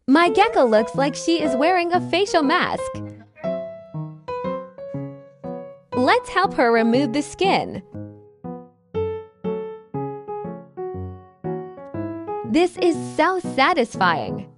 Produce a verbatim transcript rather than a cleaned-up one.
My gecko looks like she is wearing a facial mask. Let's help her remove the skin. This is so satisfying.